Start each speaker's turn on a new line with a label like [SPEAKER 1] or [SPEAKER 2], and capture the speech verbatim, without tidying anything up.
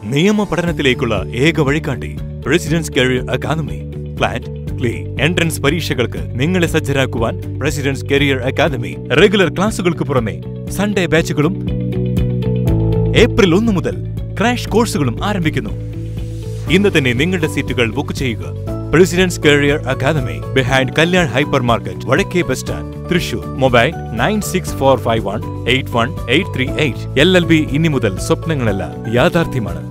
[SPEAKER 1] നിയമ പഠനത്തിലേക്കുള്ള ഏക വഴികാട്ടി Presidents Career Academy. CLAT, KLEE, entrance പരീക്ഷകൾക്ക് നിങ്ങളെ സജ്ജരാക്കുവാൻ പ്രസിഡൻസ് കരിയർ അക്കാദമി. റെഗുലർ ക്ലാസുകൾക്ക് പുറമെ സൺഡേ ബാച്ചുകളും ഏപ്രിൽ ഒന്ന് മുതൽ ക്രാഷ് കോഴ്സുകളും ആരംഭിക്കുന്നു. ഇന്ന് തന്നെ നിങ്ങളുടെ സീറ്റുകൾ ബുക്ക് ചെയ്യുക. Presidents Career Academy, behind Kalyan hyper market, വടക്കേ bus stand, Thrissur. Mobile nine six four five one eight one eight three eight. L L B ഇനി മുതൽ സ്വപ്നങ്ങളല്ല യാഥാർത്ഥ്യമാണ്.